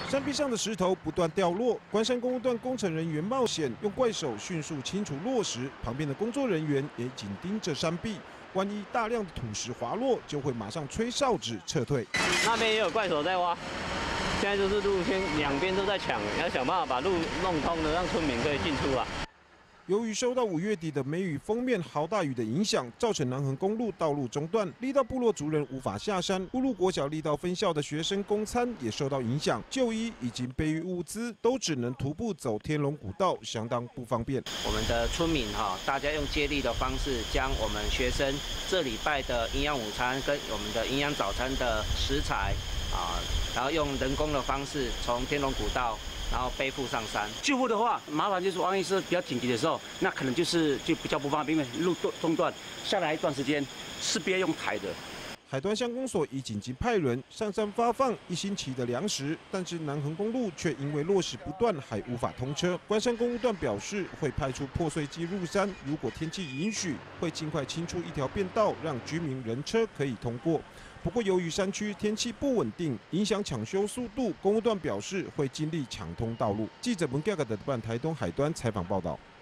山壁上的石头不断掉落，关山公路段工程人员冒险用怪手迅速清除落石，旁边的工作人员也紧盯着山壁，万一大量的土石滑落，就会马上吹哨子撤退。 那边也有怪手在挖，现在就是路线两边都在抢，要想办法把路弄通的，让村民可以进出啊。 由于受到5月底的梅雨锋面豪大雨的影响，造成南横公路道路中断，力道部落族人无法下山。乌鹿国小力道分校的学生供餐也受到影响，就医以及备育物资都只能徒步走天龙古道，相当不方便。 我们的村民大家用接力的方式，将我们学生这礼拜的营养午餐跟我们的营养早餐的食材然后用人工的方式从天龙古道。 然后背负上山。救护的话，麻烦就是万一是比较紧急的时候，那可能就比较不方便，因为路中断，下来一段时间是必须用抬的。 海端乡公所已紧急派人上山发放1星期的粮食，但是南横公路却因为落石不断，还无法通车。关山公路段表示会派出破碎机入山，如果天气允许，会尽快清出一条便道，让居民人车可以通过。 不过，由于山区天气不稳定，影响抢修速度，公路段表示会尽力抢通道路。记者文盖的台东海端采访报道。